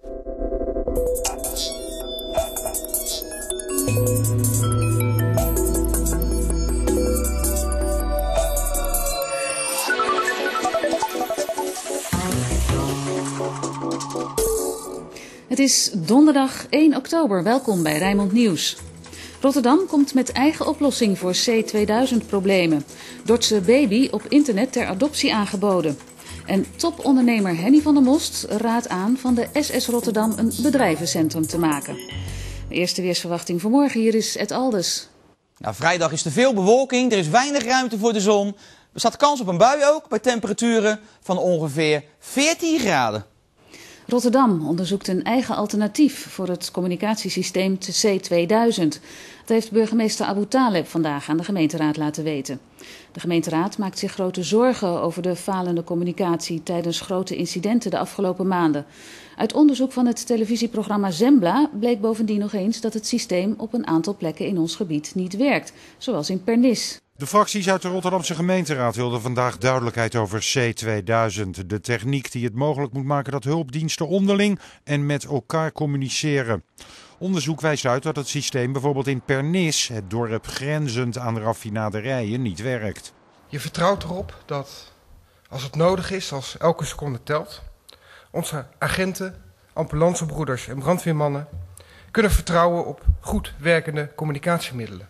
Het is donderdag 1 oktober. Welkom bij Rijnmond Nieuws. Rotterdam komt met eigen oplossing voor C2000-problemen. Dordtse baby op internet ter adoptie aangeboden. En topondernemer Henny van der Most raadt aan van de SS Rotterdam een bedrijvencentrum te maken. De eerste weersverwachting voor morgen, hier is Ed Alders. Nou, vrijdag is er veel bewolking, er is weinig ruimte voor de zon. Er staat kans op een bui ook, bij temperaturen van ongeveer 14 graden. Rotterdam onderzoekt een eigen alternatief voor het communicatiesysteem C2000. Dat heeft burgemeester Abu Taleb vandaag aan de gemeenteraad laten weten. De gemeenteraad maakt zich grote zorgen over de falende communicatie tijdens grote incidenten de afgelopen maanden. Uit onderzoek van het televisieprogramma Zembla bleek bovendien nog eens dat het systeem op een aantal plekken in ons gebied niet werkt, zoals in Pernis. De fracties uit de Rotterdamse gemeenteraad wilden vandaag duidelijkheid over C2000. De techniek die het mogelijk moet maken dat hulpdiensten onderling en met elkaar communiceren. Onderzoek wijst uit dat het systeem bijvoorbeeld in Pernis, het dorp grenzend aan raffinaderijen, niet werkt. Je vertrouwt erop dat als het nodig is, als elke seconde telt, onze agenten, ambulancebroeders en brandweermannen kunnen vertrouwen op goed werkende communicatiemiddelen.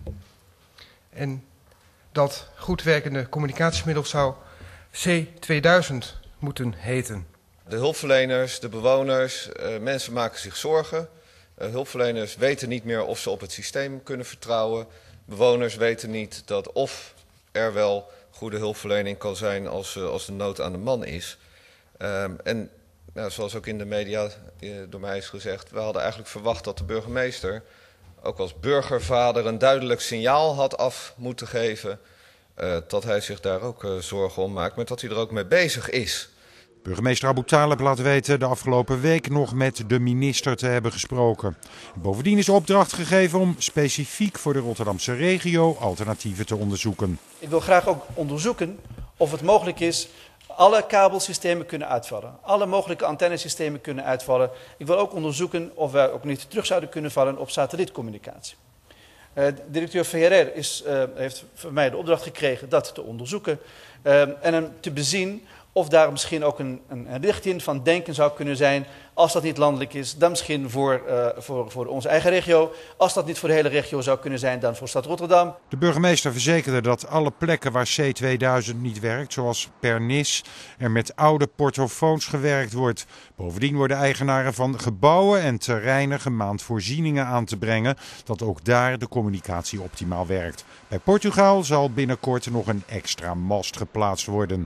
En dat goed werkende communicatiemiddel zou C2000 moeten heten. De hulpverleners, de bewoners, mensen maken zich zorgen. Hulpverleners weten niet meer of ze op het systeem kunnen vertrouwen. Bewoners weten niet dat of er wel goede hulpverlening kan zijn als de nood aan de man is. En nou, zoals ook in de media door mij is gezegd, we hadden eigenlijk verwacht dat de burgemeester ook als burgervader een duidelijk signaal had af moeten geven dat hij zich daar ook zorgen om maakt, maar dat hij er ook mee bezig is. Burgemeester Abu Taleb laat weten de afgelopen week nog met de minister te hebben gesproken. Bovendien is opdracht gegeven om specifiek voor de Rotterdamse regio alternatieven te onderzoeken. Ik wil graag ook onderzoeken of het mogelijk is alle kabelsystemen kunnen uitvallen. Alle mogelijke antennesystemen kunnen uitvallen. Ik wil ook onderzoeken of wij ook niet terug zouden kunnen vallen op satellietcommunicatie. Directeur VRR heeft van mij de opdracht gekregen dat te onderzoeken en te bezien of daar misschien ook een richting van denken zou kunnen zijn. Als dat niet landelijk is, dan misschien voor onze eigen regio. Als dat niet voor de hele regio zou kunnen zijn, dan voor stad Rotterdam. De burgemeester verzekerde dat alle plekken waar C2000 niet werkt, zoals Pernis, er met oude portofoons gewerkt wordt. Bovendien worden eigenaren van gebouwen en terreinen gemaand voorzieningen aan te brengen, dat ook daar de communicatie optimaal werkt. Bij Portugal zal binnenkort nog een extra mast geplaatst worden.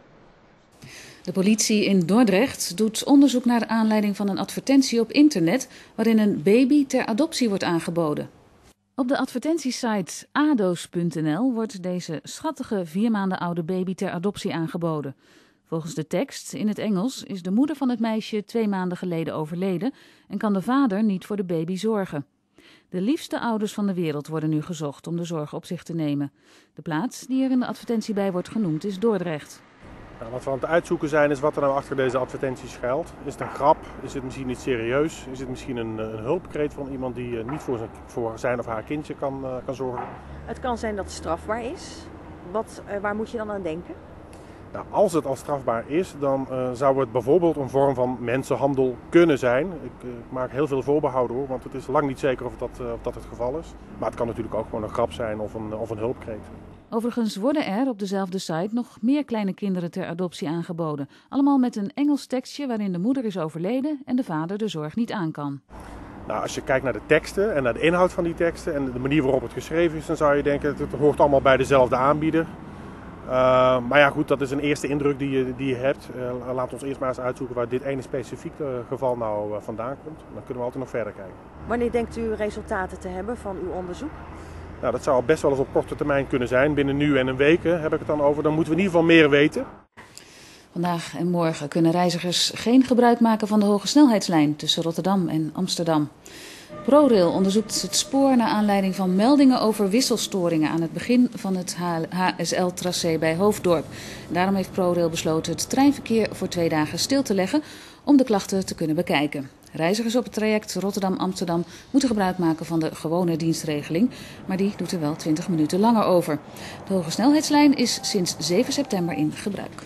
De politie in Dordrecht doet onderzoek naar aanleiding van een advertentie op internet waarin een baby ter adoptie wordt aangeboden. Op de advertentiesite ado's.nl wordt deze schattige 4 maanden oude baby ter adoptie aangeboden. Volgens de tekst in het Engels is de moeder van het meisje 2 maanden geleden overleden en kan de vader niet voor de baby zorgen. De liefste ouders van de wereld worden nu gezocht om de zorg op zich te nemen. De plaats die er in de advertentie bij wordt genoemd is Dordrecht. Nou, wat we aan het uitzoeken zijn is wat er nou achter deze advertentie schuilt. Is het een grap? Is het misschien iets serieus? Is het misschien een hulpkreet van iemand die niet voor zijn of haar kindje kan zorgen? Het kan zijn dat het strafbaar is. Waar moet je dan aan denken? Nou, als het al strafbaar is, dan zou het bijvoorbeeld een vorm van mensenhandel kunnen zijn. Ik maak heel veel voorbehouden hoor, want het is lang niet zeker of dat het geval is. Maar het kan natuurlijk ook gewoon een grap zijn of een hulpkreet. Overigens worden er op dezelfde site nog meer kleine kinderen ter adoptie aangeboden. Allemaal met een Engels tekstje waarin de moeder is overleden en de vader de zorg niet aan kan. Nou, als je kijkt naar de teksten en naar de inhoud van die teksten en de manier waarop het geschreven is, dan zou je denken dat het hoort allemaal bij dezelfde aanbieder. Maar ja goed, dat is een eerste indruk die je hebt. Laat ons eerst maar eens uitzoeken waar dit ene specifieke geval nou vandaan komt. Dan kunnen we altijd nog verder kijken. Wanneer denkt u resultaten te hebben van uw onderzoek? Nou, dat zou best wel eens op korte termijn kunnen zijn. Binnen nu en een week heb ik het dan over. Dan moeten we in ieder geval meer weten. Vandaag en morgen kunnen reizigers geen gebruik maken van de hoge snelheidslijn tussen Rotterdam en Amsterdam. ProRail onderzoekt het spoor naar aanleiding van meldingen over wisselstoringen aan het begin van het HSL-tracé bij Hoofddorp. Daarom heeft ProRail besloten het treinverkeer voor 2 dagen stil te leggen om de klachten te kunnen bekijken. Reizigers op het traject Rotterdam-Amsterdam moeten gebruik maken van de gewone dienstregeling, maar die doet er wel 20 minuten langer over. De hogesnelheidslijn is sinds 7 september in gebruik.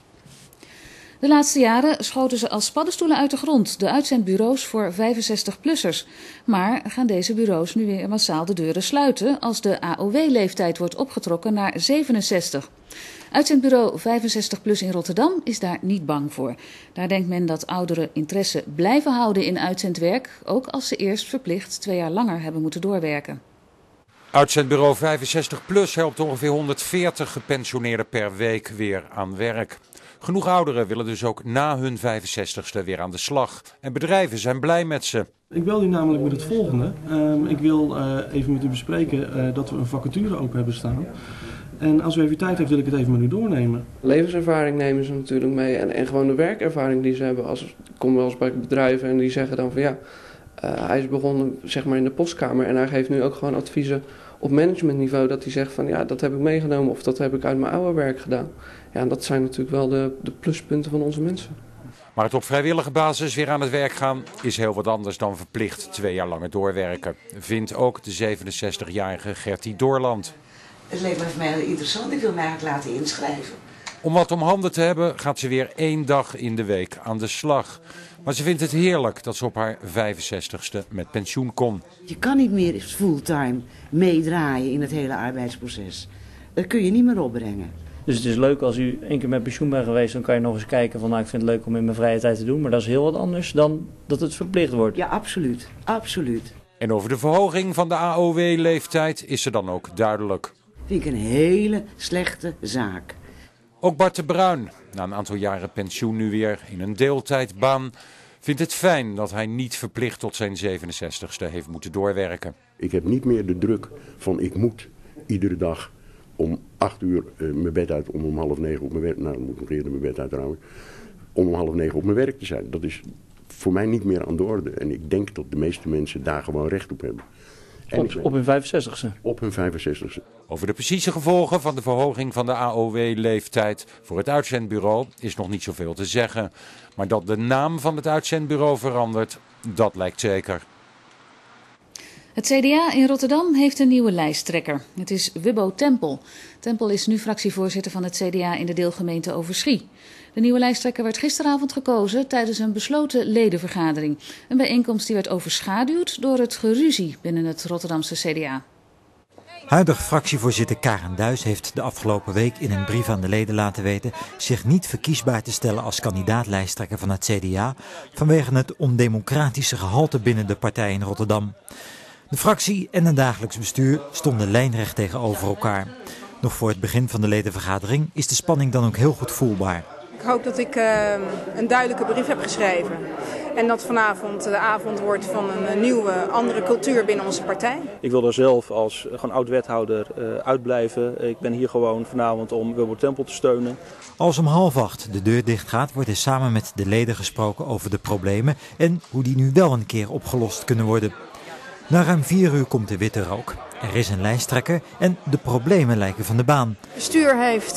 De laatste jaren schoten ze als paddenstoelen uit de grond, de uitzendbureaus voor 65-plussers. Maar gaan deze bureaus nu weer massaal de deuren sluiten als de AOW-leeftijd wordt opgetrokken naar 67. Uitzendbureau 65PLUS in Rotterdam is daar niet bang voor. Daar denkt men dat ouderen interesse blijven houden in uitzendwerk, ook als ze eerst verplicht 2 jaar langer hebben moeten doorwerken. Uitzendbureau 65PLUS helpt ongeveer 140 gepensioneerden per week weer aan werk. Genoeg ouderen willen dus ook na hun 65ste weer aan de slag. En bedrijven zijn blij met ze. Ik bel u namelijk met het volgende. Ik wil even met u bespreken dat we een vacature open hebben staan. En als u even tijd heeft, wil ik het even met u doornemen. Levenservaring nemen ze natuurlijk mee en gewoon de werkervaring die ze hebben. Ik kom wel eens bij bedrijven en die zeggen dan van ja, hij is begonnen zeg maar in de postkamer en hij geeft nu ook gewoon adviezen op managementniveau. Dat hij zegt van ja, dat heb ik meegenomen of dat heb ik uit mijn oude werk gedaan. Ja, en dat zijn natuurlijk wel de pluspunten van onze mensen. Maar het op vrijwillige basis weer aan het werk gaan is heel wat anders dan verplicht 2 jaar langer doorwerken. Vindt ook de 67-jarige Gertie Doorland. Het leek me voor mij heel interessant. Ik wil mij eigenlijk laten inschrijven. Om wat om handen te hebben gaat ze weer 1 dag in de week aan de slag. Maar ze vindt het heerlijk dat ze op haar 65ste met pensioen kon. Je kan niet meer fulltime meedraaien in het hele arbeidsproces. Dat kun je niet meer opbrengen. Dus het is leuk als u 1 keer met pensioen bent geweest, dan kan je nog eens kijken van nou, ik vind het leuk om in mijn vrije tijd te doen. Maar dat is heel wat anders dan dat het verplicht wordt. Ja, absoluut. Absoluut. En over de verhoging van de AOW-leeftijd is ze dan ook duidelijk. Vind ik een hele slechte zaak. Ook Bart de Bruin, na een aantal jaren pensioen nu weer in een deeltijdbaan, vindt het fijn dat hij niet verplicht tot zijn 67ste heeft moeten doorwerken. Ik heb niet meer de druk van ik moet iedere dag om 8 uur mijn bed uit, om 8:30 op mijn werk. Nou, dan moet ik nog eerder mijn bed uit trouwens. Om 8:30 op mijn werk te zijn. Dat is voor mij niet meer aan de orde. En ik denk dat de meeste mensen daar gewoon recht op hebben. Op hun 65ste? Op hun 65ste. Over de precieze gevolgen van de verhoging van de AOW-leeftijd voor het uitzendbureau is nog niet zoveel te zeggen. Maar dat de naam van het uitzendbureau verandert, dat lijkt zeker. Het CDA in Rotterdam heeft een nieuwe lijsttrekker. Het is Wubbo Tempel. Tempel is nu fractievoorzitter van het CDA in de deelgemeente Overschie. De nieuwe lijsttrekker werd gisteravond gekozen tijdens een besloten ledenvergadering. Een bijeenkomst die werd overschaduwd door het geruzie binnen het Rotterdamse CDA. Huidig fractievoorzitter Karen Duijs heeft de afgelopen week in een brief aan de leden laten weten zich niet verkiesbaar te stellen als kandidaat-lijsttrekker van het CDA vanwege het ondemocratische gehalte binnen de partij in Rotterdam. De fractie en het dagelijks bestuur stonden lijnrecht tegenover elkaar. Nog voor het begin van de ledenvergadering is de spanning dan ook heel goed voelbaar. Ik hoop dat ik een duidelijke brief heb geschreven. En dat vanavond de avond wordt van een nieuwe, andere cultuur binnen onze partij. Ik wil er zelf als gewoon oud-wethouder uitblijven. Ik ben hier gewoon vanavond om Wubbo Tempel te steunen. Als om 7:30 de deur dicht gaat, wordt er samen met de leden gesproken over de problemen en hoe die nu wel een keer opgelost kunnen worden. Na ruim 4 uur komt de witte rook. Er is een lijsttrekker en de problemen lijken van de baan. Het bestuur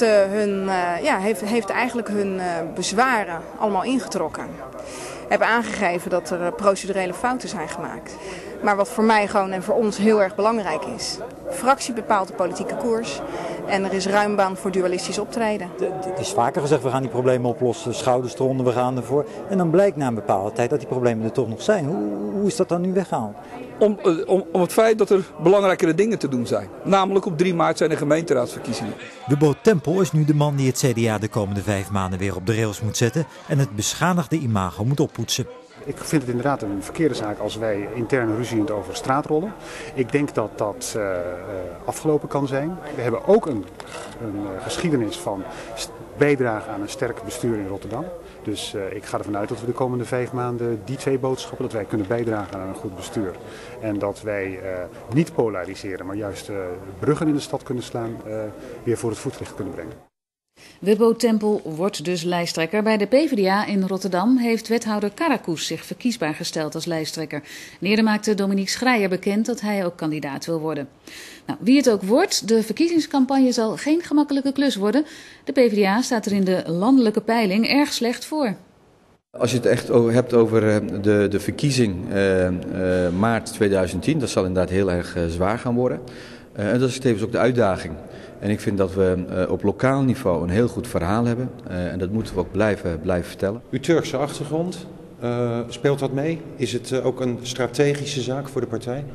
heeft eigenlijk hun bezwaren allemaal ingetrokken. Hebben aangegeven dat er procedurele fouten zijn gemaakt. Maar wat voor mij gewoon en voor ons heel erg belangrijk is. De fractie bepaalt de politieke koers en er is ruim baan voor dualistisch optreden. Het is vaker gezegd, we gaan die problemen oplossen, schouders eronder, we gaan ervoor. En dan blijkt na een bepaalde tijd dat die problemen er toch nog zijn. Hoe is dat dan nu weggehaald? Om het feit dat er belangrijkere dingen te doen zijn. Namelijk op 3 maart zijn er gemeenteraadsverkiezingen. Wubbo Tempel is nu de man die het CDA de komende 5 maanden weer op de rails moet zetten en het beschadigde imago moet oppoetsen. Ik vind het inderdaad een verkeerde zaak als wij interne ruziend over straat rollen. Ik denk dat dat afgelopen kan zijn. We hebben ook een geschiedenis van bijdrage aan een sterk bestuur in Rotterdam. Dus ik ga ervan uit dat we de komende 5 maanden die 2 boodschappen, dat wij kunnen bijdragen aan een goed bestuur. En dat wij niet polariseren, maar juist bruggen in de stad kunnen slaan, weer voor het voetlicht kunnen brengen. Wubbo Tempel wordt dus lijsttrekker. Bij de PvdA in Rotterdam heeft wethouder Karakoes zich verkiesbaar gesteld als lijsttrekker. Eerder maakte Dominique Schreier bekend dat hij ook kandidaat wil worden. Nou, wie het ook wordt, de verkiezingscampagne zal geen gemakkelijke klus worden. De PvdA staat er in de landelijke peiling erg slecht voor. Als je het echt hebt over de verkiezing maart 2010, dat zal inderdaad heel erg zwaar gaan worden. En dat is tevens ook de uitdaging. En ik vind dat we op lokaal niveau een heel goed verhaal hebben. En dat moeten we ook blijven vertellen. Uw Turkse achtergrond, speelt dat mee? Is het ook een strategische zaak voor de partij?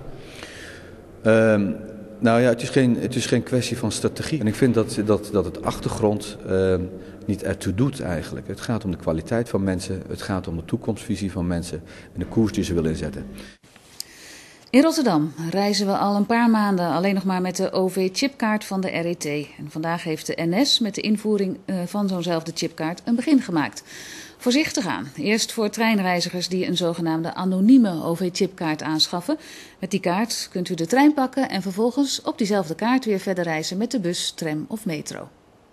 Nou ja, het is geen kwestie van strategie. En ik vind dat het achtergrond niet ertoe doet eigenlijk. Het gaat om de kwaliteit van mensen, het gaat om de toekomstvisie van mensen en de koers die ze willen inzetten. In Rotterdam reizen we al een paar maanden alleen nog maar met de OV-chipkaart van de RET. En vandaag heeft de NS met de invoering van zo'nzelfde chipkaart een begin gemaakt. Voorzichtig aan. Eerst voor treinreizigers die een zogenaamde anonieme OV-chipkaart aanschaffen. Met die kaart kunt u de trein pakken en vervolgens op diezelfde kaart weer verder reizen met de bus, tram of metro.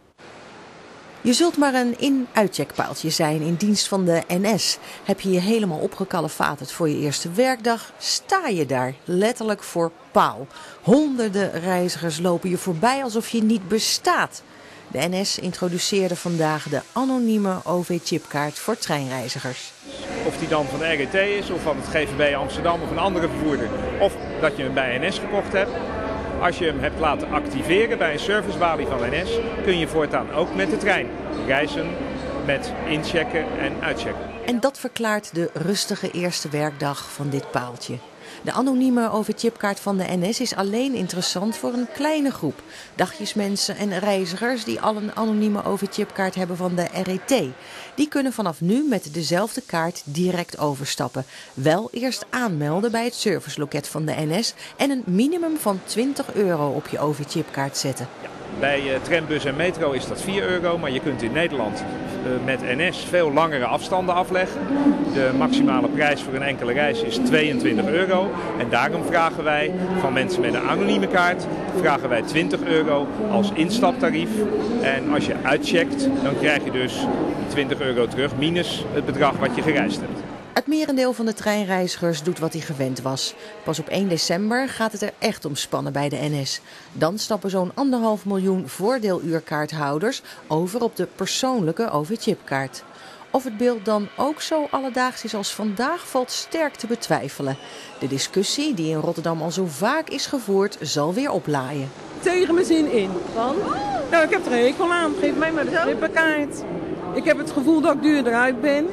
Je zult maar een in-uitcheckpaaltje zijn in dienst van de NS. Heb je je helemaal opgekalefaterd voor je eerste werkdag, sta je daar letterlijk voor paal. Honderden reizigers lopen je voorbij alsof je niet bestaat. De NS introduceerde vandaag de anonieme OV-chipkaart voor treinreizigers. Of die dan van de RET is, of van het GVB Amsterdam of een andere vervoerder. Of dat je hem bij NS gekocht hebt. Als je hem hebt laten activeren bij een servicebalie van NS, kun je voortaan ook met de trein reizen met inchecken en uitchecken. En dat verklaart de rustige eerste werkdag van dit paaltje. De anonieme OV-chipkaart van de NS is alleen interessant voor een kleine groep. Dagjesmensen en reizigers die al een anonieme OV-chipkaart hebben van de RET. Die kunnen vanaf nu met dezelfde kaart direct overstappen. Wel eerst aanmelden bij het serviceloket van de NS en een minimum van €20 op je OV-chipkaart zetten. Ja, bij tram, bus en metro is dat €4, maar je kunt in Nederland met NS veel langere afstanden afleggen. De maximale prijs voor een enkele reis is €22. En daarom vragen wij van mensen met een anonieme kaart vragen wij €20 als instaptarief. En als je uitcheckt, dan krijg je dus €20 terug, minus het bedrag wat je gereisd hebt. Het merendeel van de treinreizigers doet wat hij gewend was. Pas op 1 december gaat het er echt om spannen bij de NS. Dan stappen zo'n 1,5 miljoen voordeeluurkaarthouders over op de persoonlijke OV-chipkaart. Of het beeld dan ook zo alledaags is als vandaag valt sterk te betwijfelen. De discussie die in Rotterdam al zo vaak is gevoerd zal weer oplaaien. Tegen mijn zin in. Want? Nou, ik heb er een hekel aan. Geef mij maar de strippenkaart. Ik heb het gevoel dat ik duurder uit ben.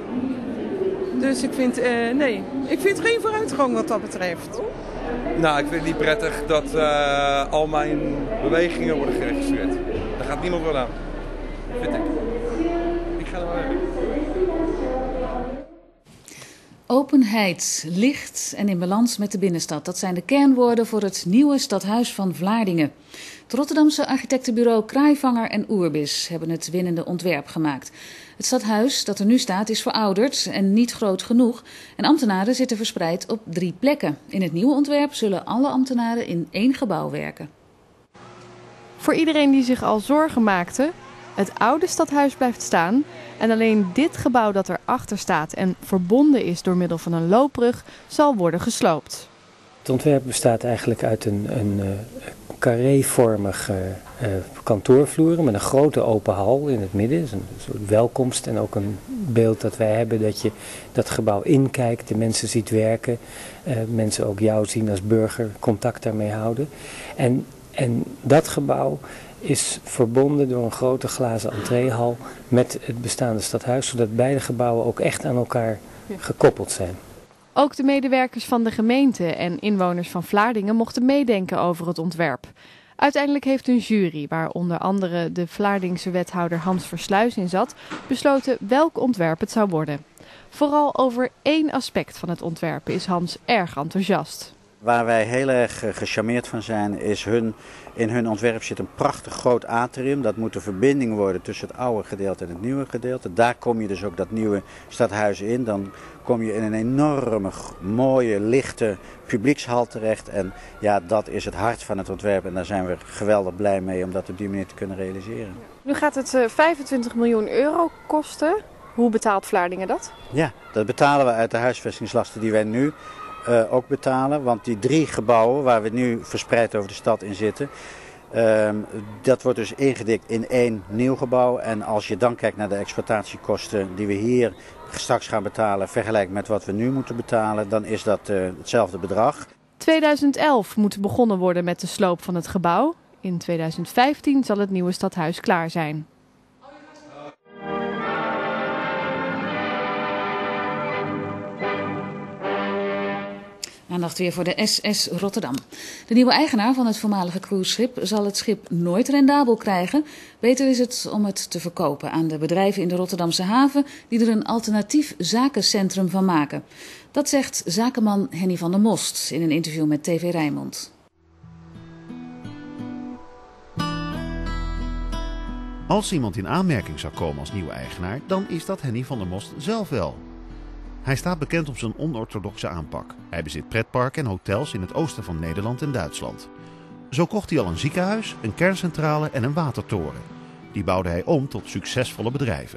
Dus ik vind, ik vind geen vooruitgang wat dat betreft. Nou, ik vind het niet prettig dat al mijn bewegingen worden geregistreerd. Daar gaat niemand wat aan. Vind ik. Ik ga er maar weg. Openheid, licht en in balans met de binnenstad. Dat zijn de kernwoorden voor het nieuwe stadhuis van Vlaardingen. Het Rotterdamse architectenbureau Kraaivanger en Oerbis hebben het winnende ontwerp gemaakt. Het stadhuis dat er nu staat is verouderd en niet groot genoeg. En ambtenaren zitten verspreid op 3 plekken. In het nieuwe ontwerp zullen alle ambtenaren in 1 gebouw werken. Voor iedereen die zich al zorgen maakte, het oude stadhuis blijft staan. En alleen dit gebouw dat erachter staat en verbonden is door middel van een loopbrug zal worden gesloopt. Het ontwerp bestaat eigenlijk uit een carré-vormige kantoorvloer met een grote open hal in het midden. Een soort welkomst en ook een beeld dat wij hebben dat je dat gebouw inkijkt, de mensen ziet werken, mensen ook jou zien als burger, contact daarmee houden. En dat gebouw is verbonden door een grote glazen entreehal met het bestaande stadhuis, zodat beide gebouwen ook echt aan elkaar gekoppeld zijn. Ook de medewerkers van de gemeente en inwoners van Vlaardingen mochten meedenken over het ontwerp. Uiteindelijk heeft een jury, waar onder andere de Vlaardingse wethouder Hans Versluis in zat, besloten welk ontwerp het zou worden. Vooral over 1 aspect van het ontwerp is Hans erg enthousiast. Waar wij heel erg gecharmeerd van zijn is in hun ontwerp zit een prachtig groot atrium. Dat moet de verbinding worden tussen het oude gedeelte en het nieuwe gedeelte. Daar kom je dus ook dat nieuwe stadhuis in. Dan kom je in een enorme, mooie, lichte publiekshal terecht. En ja, dat is het hart van het ontwerp. En daar zijn we geweldig blij mee om dat op die manier te kunnen realiseren. Nu gaat het €25 miljoen kosten. Hoe betaalt Vlaardingen dat? Ja, dat betalen we uit de huisvestingslasten die wij nu ook betalen. Want die 3 gebouwen waar we nu verspreid over de stad in zitten, dat wordt dus ingedikt in 1 nieuw gebouw. En als je dan kijkt naar de exploitatiekosten die we hier straks gaan betalen vergelijkt met wat we nu moeten betalen, dan is dat hetzelfde bedrag. 2011 moet begonnen worden met de sloop van het gebouw. In 2015 zal het nieuwe stadhuis klaar zijn. Aandacht weer voor de SS Rotterdam. De nieuwe eigenaar van het voormalige cruiseschip zal het schip nooit rendabel krijgen. Beter is het om het te verkopen aan de bedrijven in de Rotterdamse haven die er een alternatief zakencentrum van maken. Dat zegt zakenman Henny van der Most in een interview met TV Rijnmond. Als iemand in aanmerking zou komen als nieuwe eigenaar, dan is dat Henny van der Most zelf wel. Hij staat bekend om zijn onorthodoxe aanpak. Hij bezit pretparken en hotels in het oosten van Nederland en Duitsland. Zo kocht hij al een ziekenhuis, een kerncentrale en een watertoren. Die bouwde hij om tot succesvolle bedrijven.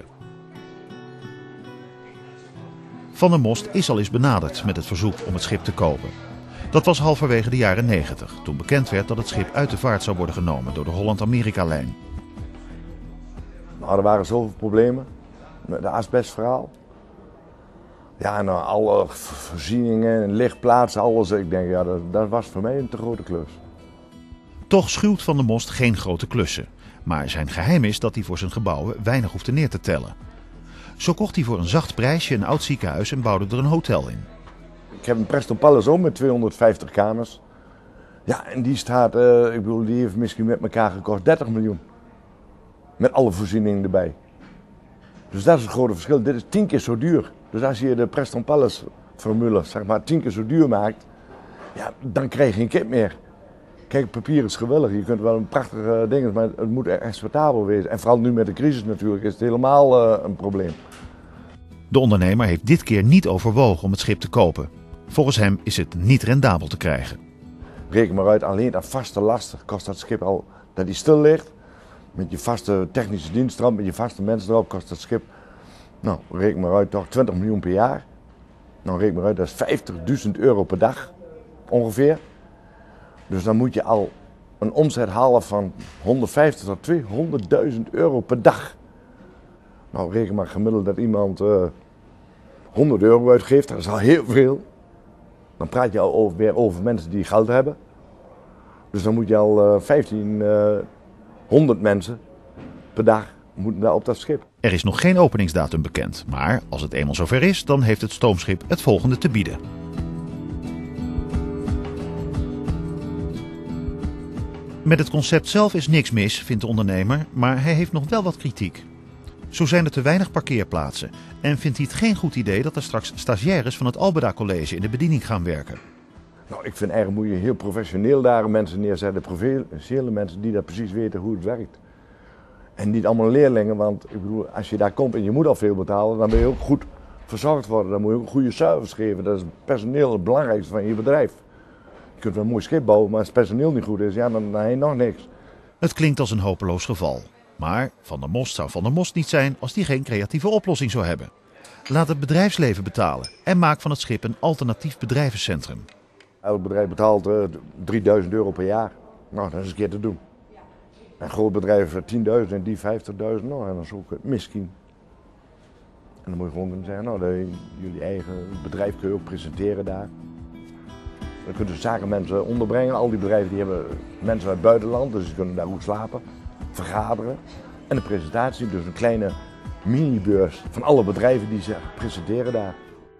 Van der Most is al eens benaderd met het verzoek om het schip te kopen. Dat was halverwege de jaren 90, toen bekend werd dat het schip uit de vaart zou worden genomen door de Holland-Amerika-lijn. Nou, er waren zoveel problemen met de asbestverhaal. Ja, en alle voorzieningen, lichtplaatsen, alles. Ik denk, ja, dat was voor mij een te grote klus. Toch schuwt Van der Most geen grote klussen. Maar zijn geheim is dat hij voor zijn gebouwen weinig hoefde neer te tellen. Zo kocht hij voor een zacht prijsje een oud ziekenhuis en bouwde er een hotel in. Ik heb een Preston Palace ook met 250 kamers. Ja, en die staat, die heeft misschien met elkaar gekost 30 miljoen. Met alle voorzieningen erbij. Dus dat is het grote verschil. Dit is 10 keer zo duur. Dus als je de Preston Palace formule, zeg maar, 10 keer zo duur maakt, ja, dan krijg je geen kip meer. Kijk, papier is geweldig. Je kunt wel een prachtige ding, maar het moet exportabel wezen. En vooral nu met de crisis natuurlijk is het helemaal een probleem. De ondernemer heeft dit keer niet overwogen om het schip te kopen. Volgens hem is het niet rendabel te krijgen. Reken maar uit, alleen aan vaste lasten kost dat schip al dat hij stil ligt. Met je vaste technische dienstrand, met je vaste mensen erop kost dat schip, nou, reken maar uit, toch 20 miljoen per jaar. Nou, reken maar uit, dat is 50.000 euro per dag, ongeveer. Dus dan moet je al een omzet halen van 150 tot 200.000 euro per dag. Nou, reken maar gemiddeld dat iemand 100 euro uitgeeft, dat is al heel veel. Dan praat je al weer over mensen die geld hebben. Dus dan moet je al 1500 mensen per dag moeten daar op dat schip. Er is nog geen openingsdatum bekend, maar als het eenmaal zover is, dan heeft het stoomschip het volgende te bieden. Met het concept zelf is niks mis, vindt de ondernemer, maar hij heeft nog wel wat kritiek. Zo zijn er te weinig parkeerplaatsen en vindt hij het geen goed idee dat er straks stagiaires van het Albeda College in de bediening gaan werken. Nou, ik vind eigenlijk moet je heel professioneel daar mensen neerzetten, professionele mensen die dat precies weten hoe het werkt. En niet allemaal leerlingen, want ik bedoel, als je daar komt en je moet al veel betalen, dan ben je ook goed verzorgd worden. Dan moet je ook een goede service geven. Dat is personeel het belangrijkste van je bedrijf. Je kunt wel een mooi schip bouwen, maar als het personeel niet goed is, ja, dan heb je nog niks. Het klinkt als een hopeloos geval. Maar Van der Most zou Van der Most niet zijn als die geen creatieve oplossing zou hebben. Laat het bedrijfsleven betalen en maak van het schip een alternatief bedrijvencentrum. Elk bedrijf betaalt 3000 euro per jaar. Nou, dat is een keer te doen. Een groot bedrijf 10.000 en die 50.000, nou, en dat is ook misschien. En dan moet je gewoon kunnen zeggen, nou, jullie eigen bedrijf kun je ook presenteren daar. Dan kunnen de zakenmensen onderbrengen. Al die bedrijven die hebben mensen uit het buitenland, dus ze kunnen daar goed slapen, vergaderen. En de presentatie, dus een kleine minibeurs van alle bedrijven die ze presenteren daar.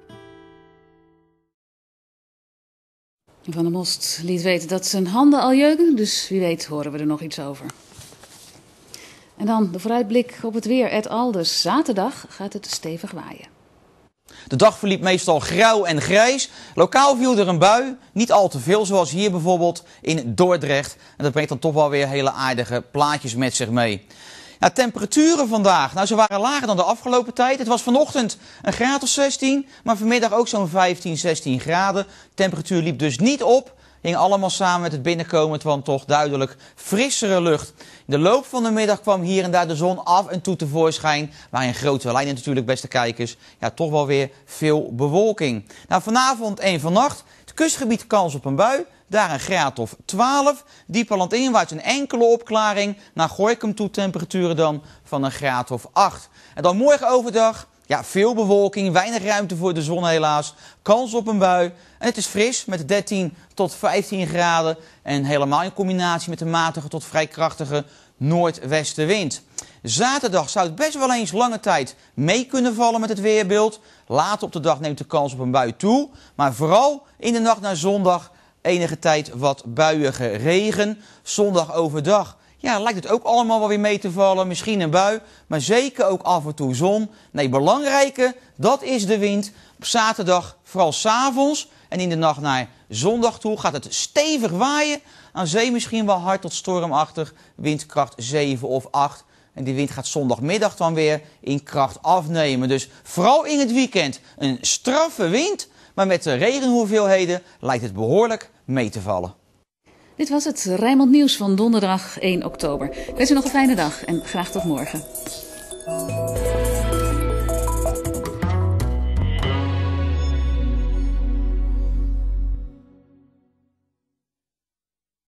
Van der Most liet weten dat zijn handen al jeuken, dus wie weet horen we er nog iets over. En dan de vooruitblik op het weer. Ed Alders. Zaterdag gaat het stevig waaien. De dag verliep meestal grauw en grijs. Lokaal viel er een bui, niet al te veel, zoals hier bijvoorbeeld in Dordrecht. En dat brengt dan toch wel weer hele aardige plaatjes met zich mee. Ja, temperaturen vandaag, nou, ze waren lager dan de afgelopen tijd. Het was vanochtend een graad of 16, maar vanmiddag ook zo'n 15, 16 graden. De temperatuur liep dus niet op. Hing allemaal samen met het binnenkomen van toch duidelijk frissere lucht. In de loop van de middag kwam hier en daar de zon af en toe tevoorschijn. Maar in grote lijnen natuurlijk, beste kijkers, ja, toch wel weer veel bewolking. Nou, vanavond en vannacht, het kustgebied kans op een bui. Daar een graad of 12. Dieper landinwaarts een enkele opklaring. Naar Gorinchem toe temperaturen dan van een graad of 8. En dan morgen overdag Ja, veel bewolking, weinig ruimte voor de zon helaas. Kans op een bui. En het is fris met 13 tot 15 graden. En helemaal in combinatie met de matige tot vrij krachtige noordwestenwind. Zaterdag zou het best wel eens lange tijd mee kunnen vallen met het weerbeeld. Later op de dag neemt de kans op een bui toe. Maar vooral in de nacht naar zondag enige tijd wat buiige regen. Zondag overdag. Ja, lijkt het ook allemaal wel weer mee te vallen. Misschien een bui, maar zeker ook af en toe zon. Nee, belangrijke, dat is de wind. Op zaterdag, vooral 's avonds en in de nacht naar zondag toe, gaat het stevig waaien. Aan zee misschien wel hard tot stormachtig, windkracht 7 of 8. En die wind gaat zondagmiddag dan weer in kracht afnemen. Dus vooral in het weekend een straffe wind. Maar met de regenhoeveelheden lijkt het behoorlijk mee te vallen. Dit was het Rijnmond Nieuws van donderdag 1 oktober. Ik wens u nog een fijne dag en graag tot morgen.